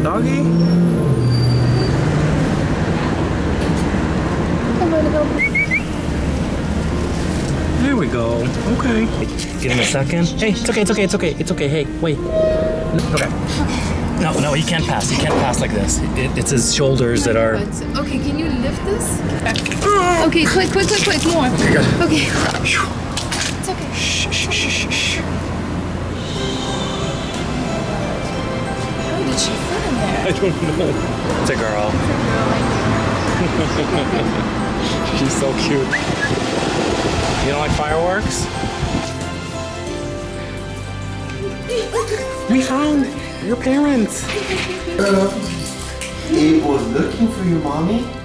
doggy. There we go. Okay. Give him a second. Hey, it's okay, it's okay, it's okay, it's okay. Hey, wait. Okay. No, he can't pass. He can't pass like this. It's his shoulders that are... Okay, can you lift this? Okay, quick, more. Okay, good. Okay. It's okay. Shh. How did she fit in there? I don't know. It's a girl. She's so cute. You don't like fireworks? We found your parents. He was looking for you, Mommy.